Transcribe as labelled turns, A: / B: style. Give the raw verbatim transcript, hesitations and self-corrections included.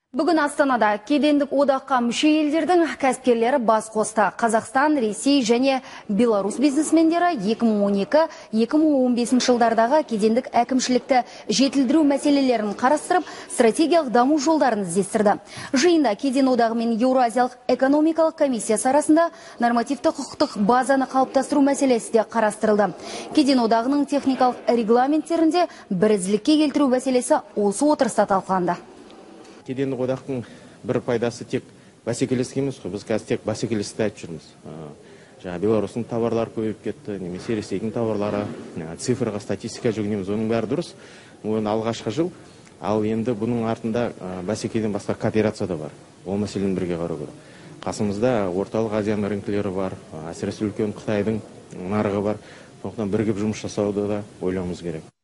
A: Бүгін Астанада кедендік одаққа мүше елдердің кәсіпкерлері бас қосты. Қазақстан, Ресей және Беларусь бизнесмендері екі мың он екі — екі мың он бесінші жылдардағы кедендік әкімшілікті жетілдіру мәселелерін қарастырып, стратегиялық даму жолдарын іздестірді. Жиында кеден одағы мен Еуразиялық экономикалық комиссиясы арасында нормативті құқықтық базаны қалыптастыру мәселесі де қарастырылды. Кеден одағының техникалық регламенттерінде бірізділікке келтіру мәселесі осы отырыста талқыланды.
B: Кедендік одақтың бір пайдасы тек бәсекелестік емес қой. Біз қазір тек бәсекелестікті айтып жүрміз. Жаңа Беларусьтың товарлары көбейіп кетті, немесе Ресейдің товарлары, цифрға, статистика жүгінеміз. Оның бәрі дұрыс. Оның алғашқы жыл, ал енді бұның артында бәсекеден басқа кооперация да бар. Ол мәселені бірге қарау керек. Қасымызда орталық Азияның рынкілері бар, әсіресе үлкен Қытайдың нарығы бар. Сондықтан бірігіп жұмыс жасауды да ойлауымыз керек.